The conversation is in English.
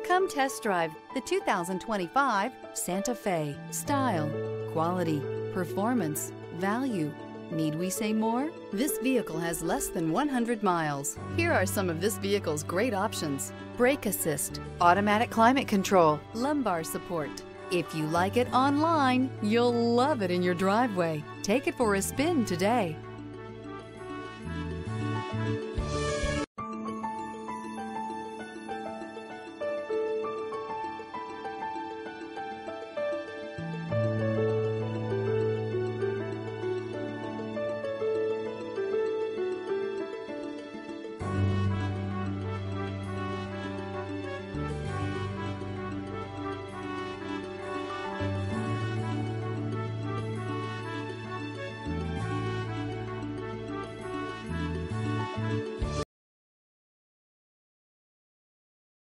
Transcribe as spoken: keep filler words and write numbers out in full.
Come test drive the two thousand twenty-five Santa Fe. Style, quality, performance, value. Need we say more? This vehicle has less than one hundred miles. Here are some of this vehicle's great options: brake assist, automatic climate control, lumbar support. If you like it online, you'll love it in your driveway. Take it for a spin today.